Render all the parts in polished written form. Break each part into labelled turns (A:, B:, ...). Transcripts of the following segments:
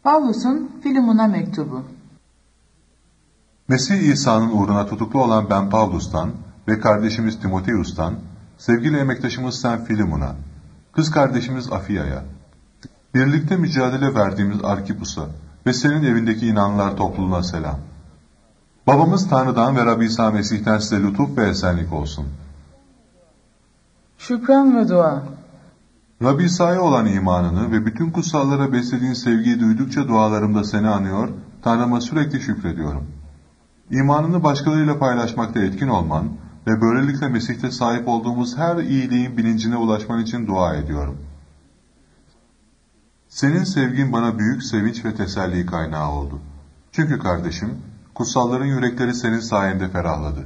A: Pavlus'un Philemon'a mektubu.
B: Mesih İsa'nın uğruna tutuklu olan ben Pavlus'tan ve kardeşimiz Timoteus'tan, sevgili emektaşımız sen Philemon'a, kız kardeşimiz Afiya'ya, birlikte mücadele verdiğimiz Arkipus'a ve senin evindeki inanlılar topluluğuna selam. Babamız Tanrı'dan ve Rabbi İsa Mesih'ten size lütuf ve esenlik olsun.
A: Şükran ve dua.
B: Rabbi İsa'ya olan imanını ve bütün kutsallara beslediğin sevgiyi duydukça dualarımda seni anıyor, Tanrı'ma sürekli şükrediyorum. İmanını başkalarıyla paylaşmakta etkin olman ve böylelikle Mesih'te sahip olduğumuz her iyiliğin bilincine ulaşman için dua ediyorum. Senin sevgin bana büyük sevinç ve teselli kaynağı oldu. Çünkü kardeşim, kutsalların yürekleri senin sayende ferahladı.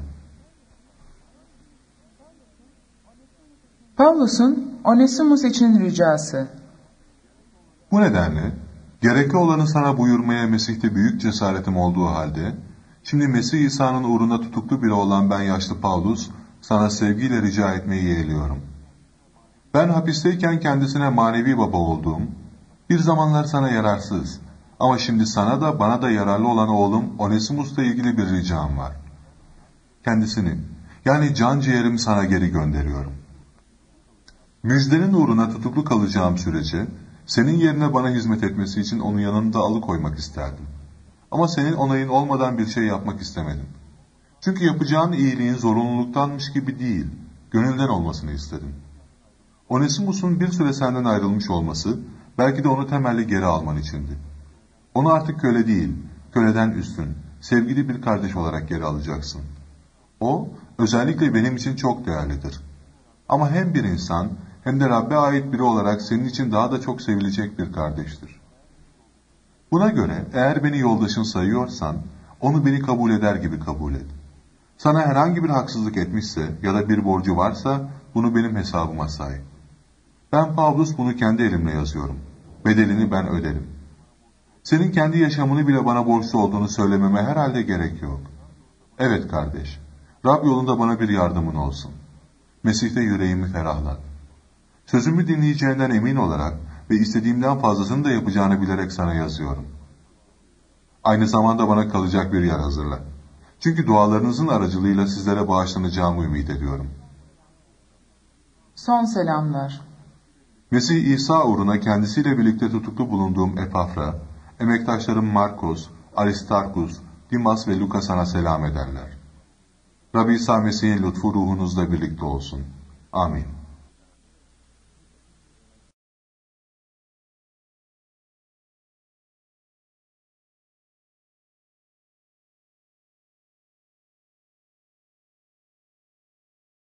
A: Pavlus'un Onesimus için ricası.
B: Bu nedenle, gerekli olanı sana buyurmaya Mesih'te büyük cesaretim olduğu halde, şimdi Mesih İsa'nın uğruna tutuklu biri olan ben yaşlı Pavlus, sana sevgiyle rica etmeyi yeğliyorum. Ben hapisteyken kendisine manevi baba olduğum, bir zamanlar sana yararsız ama şimdi sana da bana da yararlı olan oğlum Onesimus'la ilgili bir ricam var. Kendisini, yani can ciğerimi sana geri gönderiyorum. Müjdenin uğruna tutuklu kalacağım sürece, senin yerine bana hizmet etmesi için onun yanında alıkoymak isterdim. Ama senin onayın olmadan bir şey yapmak istemedim. Çünkü yapacağın iyiliğin zorunluluktanmış gibi değil, gönülden olmasını istedim. Onesimus'un bir süre senden ayrılmış olması, belki de onu temelli geri alman içindi. Onu artık köle değil, köleden üstün, sevgili bir kardeş olarak geri alacaksın. O, özellikle benim için çok değerlidir. Ama hem bir insan, hem de Rabbe ait biri olarak senin için daha da çok sevilecek bir kardeştir. Buna göre eğer beni yoldaşın sayıyorsan, onu beni kabul eder gibi kabul et. Sana herhangi bir haksızlık etmişse ya da bir borcu varsa, bunu benim hesabıma say. Ben Pavlus bunu kendi elimle yazıyorum. Bedelini ben öderim. Senin kendi yaşamını bile bana borçlu olduğunu söylememe herhalde gerek yok. Evet kardeş, Rab yolunda bana bir yardımın olsun. Mesih'te yüreğimi ferahlat. Sözümü dinleyeceğinden emin olarak ve istediğimden fazlasını da yapacağını bilerek sana yazıyorum. Aynı zamanda bana kalacak bir yer hazırla. Çünkü dualarınızın aracılığıyla sizlere bağışlanacağımı ümit ediyorum.
A: Son selamlar.
B: Mesih İsa uğruna kendisiyle birlikte tutuklu bulunduğum Epafra, emektaşlarım Markos, Aristarkus, Dimas ve Luka sana selam ederler. Rabbi İsa Mesih'in lütfu ruhunuzla birlikte olsun. Amin.